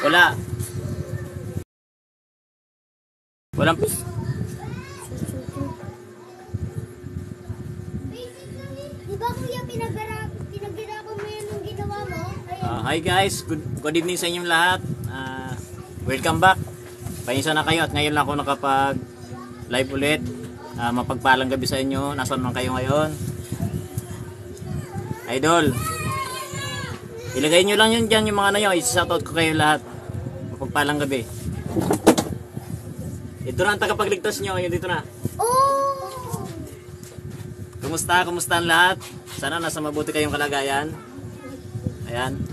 Wala. Walang... Di ba kuya pinaghirapan mo yan yung ginawa mo? Hi guys, good evening sa inyong lahat. Welcome back. Pahinsa na kayo at ngayon lang ako nakapag live ulit. Mapagpalang gabi sa inyo. Nasaan man kayo ngayon? Idol, ilagay nyo lang yun dyan, yung mga ano nyo. I-shoutout ko kayo lahat. Mapagpalang gabi. Ito na ang tagapagligtas nyo. Yun dito na. Oh! Kumusta? Kumusta ang lahat? Sana nasa mabuti kayong kalagayan. Ayan.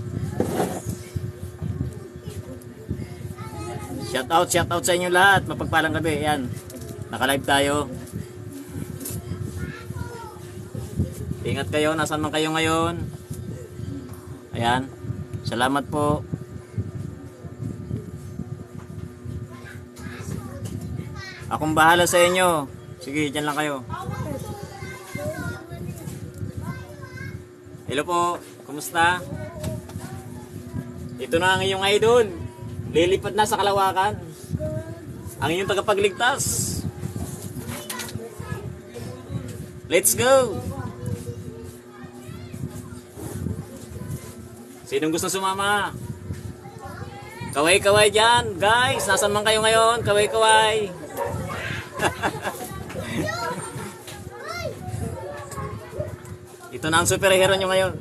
Shoutout sa inyo lahat. Mapagpalang gabi. Ayan. Naka-live tayo. Ingat kayo. Nasaan man kayo ngayon. Ayan. Salamat po. Akong bahala sa inyo. Sige, dyan lang kayo. Hello po. Kumusta? Ito na ang iyong idol. Lilipad na sa kalawakan. Ang inyong tagapagligtas. Let's go! Sinong gusto sumama? Kaway-kaway dyan, guys. Nasaan man kayo ngayon? Kaway-kaway. Ito na ang superhero nyo ngayon.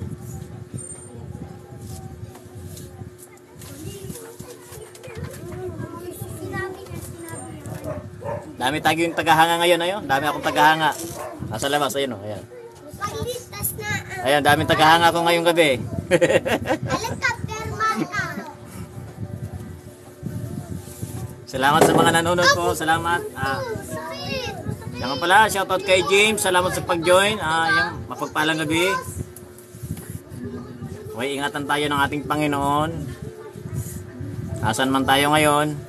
Dami tayo yung tagahanga ngayon, ayun. Dami akong tagahanga. Nasa labas, ayun o. Ayan. Ayan, daming tagahanga ko ngayong gabi. Salamat sa mga nanonood po. Salamat. Yan pala, shoutout kay James. Salamat sa pag-join. Yung mapagpalang gabi. Okay, ingatan tayo ng ating Panginoon. Nasaan man tayo ngayon.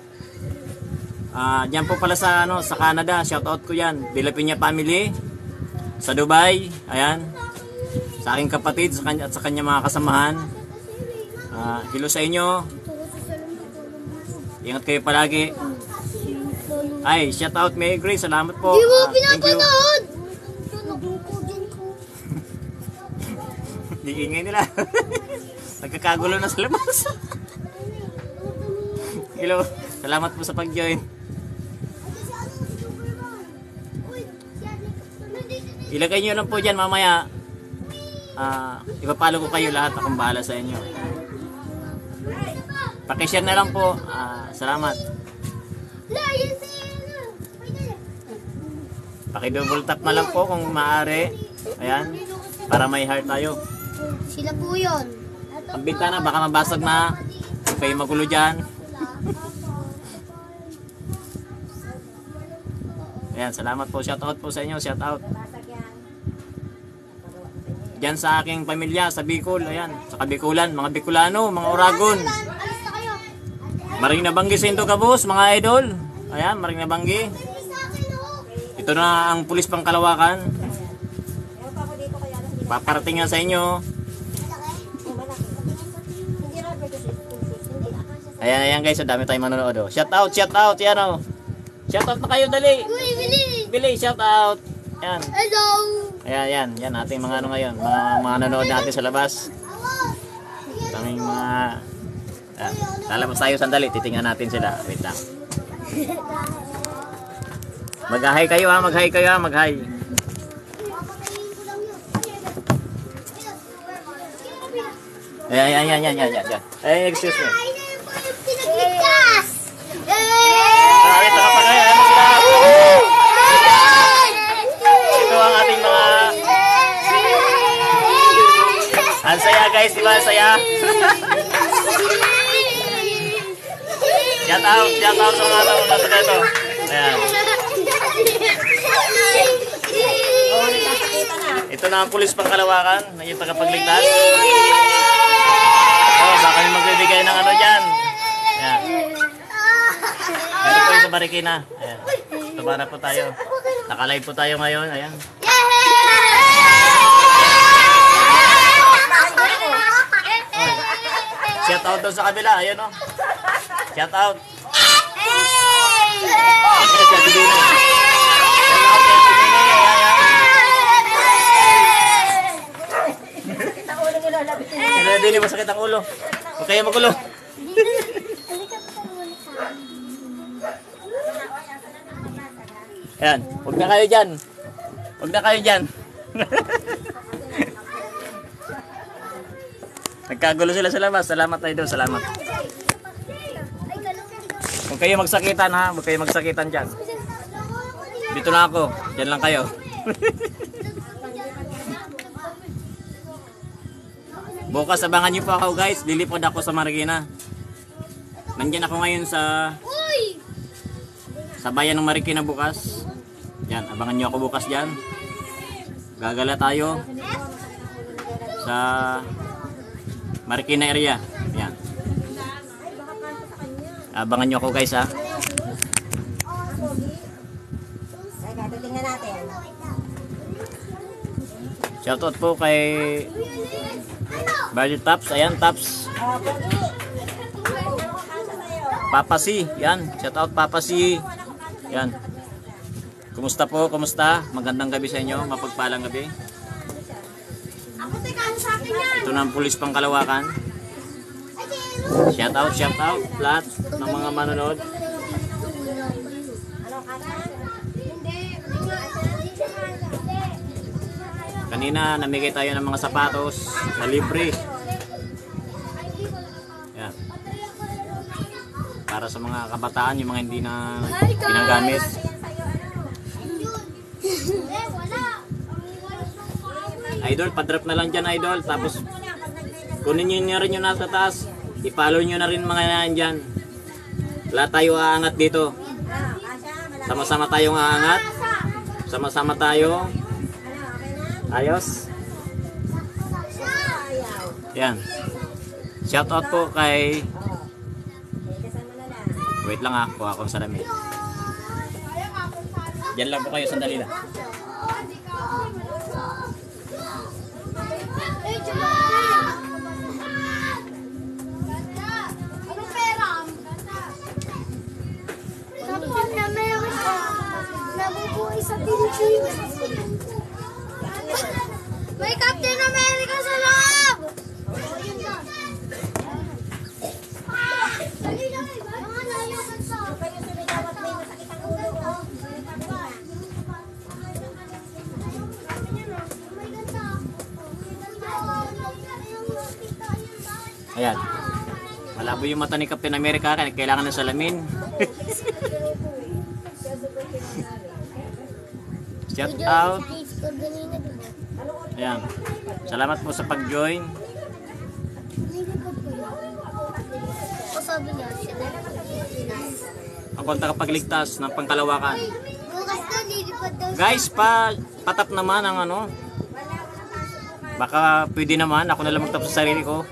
Diyan po pala sa sa Canada, shoutout ko yan. Bilapina family sa Dubai. Ayan. Sa aking kapatid at sa kanya mga kasamahan. Hello sa inyo. Ingat kayo palagi. Ay, shoutout May Grace. Salamat po. Di mo pinapanood. Di ingay nila. Nagkakagulo na sa labas. Hello. Salamat po sa pag-join. Ilagay nyo lang po dyan mamaya. Ipapalo ko kayo lahat. Akong bahala sa inyo. Pakishare na lang po. Salamat. Paki-double tap na lang po kung maaari. Ayan. Para may heart tayo. Sila po yun. Ang bintana baka mabasag na. Huwag kayo magulo dyan. Ayan. Salamat po. Shoutout po sa inyo. Shoutout. Diyan sa aking pamilya sa Bicol, ayan, sa Kabikulan, mga Bicolano, mga Oragon. Maring nabanggi sa Indo Kabus, mga idol. Ayan, maring nabanggi. Ito na ang pulis pang Kalawakan. Paparating nga sa inyo. Ayan guys, so dami tayong manonood. Shoutout, yan o. Shoutout na kayo, dali. Bili, shoutout. Ayan. Hello. Ayan, yan ating mga ngayon, mga nanonood natin sa labas. Kaming mga lalabas tayo sandali, titingnan natin sila. Wait lang. Mag-hi kayo ha, mag-hi. Ayan. Ay, excuse me. Pinagligtas. Ito kapag ito ang ating mga ang saya guys, diba? Ang saya. Shout out sa mga nanonood dito. Ayan. Ito na ang pulis pang Kalawakan, na yung tagapagligtas. Baka may magbibigay ng ano dyan. Ayan. Dito po yung sa Marikina. Ayan. Tumara po tayo. Naka-live po tayo ngayon. Ayan. Shout out doon sa kabila. Ayan o. Shout out. Kaya din masakit ang ulo. Huwag kayo magulo. Ayan, huwag na kayo dyan. Huwag na kayo dyan. Nagkagulo sila sa labas. Salamat tayo doon, salamat. Huwag kayo magsakitan ha, huwag kayo magsakitan dyan. Dito na ako, dyan lang kayo. Bukas abangan niyo po ako guys, lilipod ako sa Marikina. Nandiyan ako ngayon sa bayan ng Marikina bukas. Yan, abangan niyo ako bukas diyan. Gagala tayo sa Marikina area. Yan. Abangan niyo ako guys ha. Tingnan natin. Shoutout po kay Bali Taps, ayan Taps. Papa C, yan. Shoutout Papa C. Yan. Kumusta po? Kumusta? Magandang gabi sa inyo, mapagpalang gabi. Ito na ang pulis pang Kalawakan. Shoutout lahat ng mga manonood. Kanina namigay tayo ng mga sapatos na libre. Yan. Para sa mga kabataan, yung mga hindi na ginagamit. Idol, padrop na lang dyan idol. Tapos kunin nyo rin yung nasa taas. I-follow nyo na rin mga yan dyan. Wala tayo aangat dito. Sama-sama tayong aangat. Sama-sama tayo. Ayos. Yan. Shout out po kay... Wait lang ha, kuha akong salamin. Diyan lang po kayo, sandali lang. Sa Pilipinas. May Captain America sa loob! Ayan. Malabo yung mata ni Captain America, kaya kailangan ng salamin. Shout out. Ayan. Salamat po sa pag-join. Ang tagapagligtas ng Pangkalawakan. Guys, patap naman ang ano. Baka pwede naman ako na lang magtap sa sarili ko.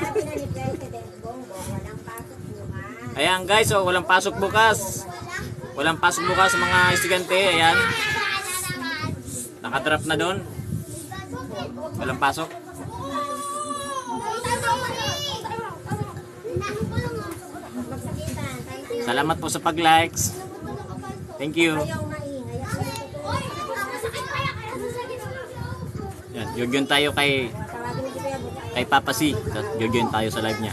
Ayan guys, oh, walang pasok bukas. Walang pasok bukas sa mga estudyante. Ayan. Nakadrop na doon. Walang pasok. Salamat po sa pag-likes. Thank you. Yan, join tayo kay Papa C. Join tayo sa live niya.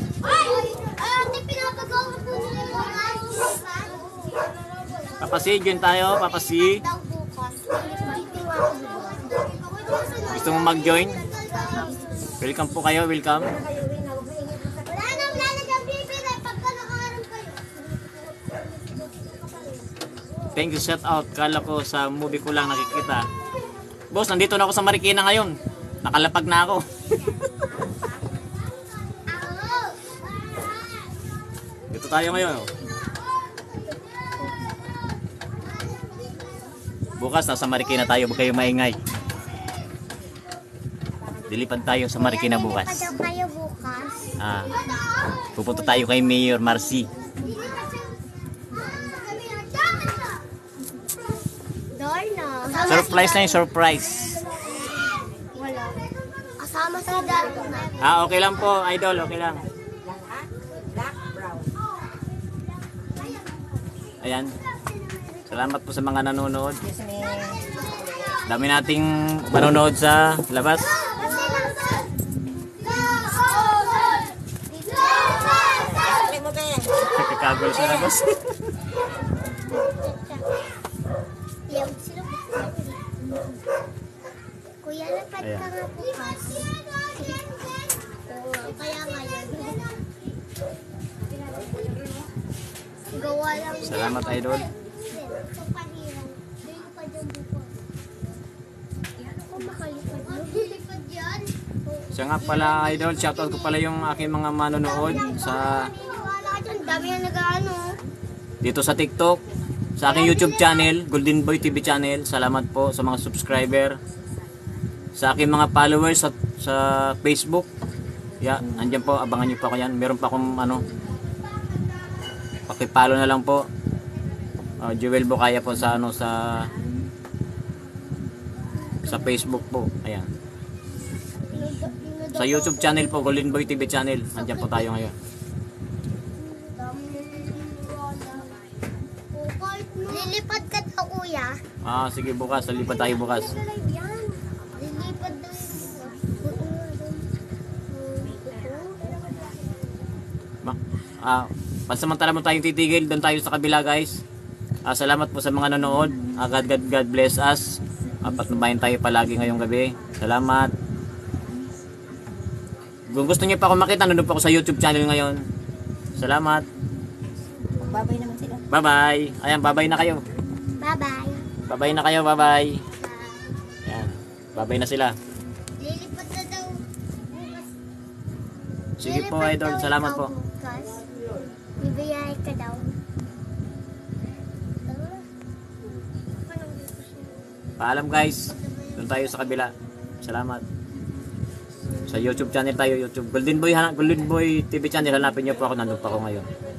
Papa C, join tayo. Papa C. Gusto mo mag-join? Welcome po kayo, welcome. Thank you, shout out. Kala ko sa movie ko lang nakikita. Boss, nandito na ako sa Marikina ngayon. Nakalapag na ako. Dito tayo ngayon. Bukas nasa Marikina tayo, huwag kayo maingay. Dilipad tayo sa Marikina bukas. Tayo bukas. Pupunta tayo kay Mayor Marcy. Surprise na yung surprise. Wala. Kasama si Dad. Okay lang po, idol, okay lang. Ayan. Salamat po sa mga nanonood. Excuse me. Dami nating manonood sa labas. Sabi mo, Ben. Kakagol sa labas. Yaw, sila po. Kuya, lapad ka Ayan. nga bukas. Oo, kaya ngayon. Gawa lang. Salamat, idol. Papahiran. Dito pa dyan bukas. Ako makalipad. Makalipad yan? Siya nga pala, idol. Shoutout ko pala yung aking mga manonood sa Wala ka dyan. Dami na nag-ano. dito sa TikTok, sa aking YouTube channel, Golden Boy TV channel. Salamat po sa mga subscriber. Sa aking mga followers sa Facebook. Andyan po, abangan niyo pa ako yan. Meron pa akong paki-follow na lang po. Jewel Bukaya po sa sa Facebook po. Ayan. Sa YouTube channel po, Golden Boy TV channel. Andyan po tayo ngayon. Lilipad ka daw, kuya. Sige bukas, lilipat tayo bukas. Lilipad daw Pansamantala mo tayong titigil, doon tayo sa kabila guys. Salamat po sa mga nanonood. God bless us. Patnubayan tayo palagi ngayong gabi. Salamat. Kung gusto niyo pa ako makita, nandun pa ako sa YouTube channel ngayon. Salamat. Babay naman sila. Bye-bye. Ayan, bye-bye na kayo. Bye-bye. Bye-bye na kayo, bye-bye. Ayan, bye-bye na sila. Lilipad na daw bukas. Sige po, Lilipad idol. daw Salamat ikaw po. bukas. Bibiyay ka daw. Paalam guys. Doon tayo sa kabila. Salamat. Sa YouTube channel tayo, YouTube. Golden Boy TV channel. Hanapin niyo po ako. Nandun pa ako ngayon.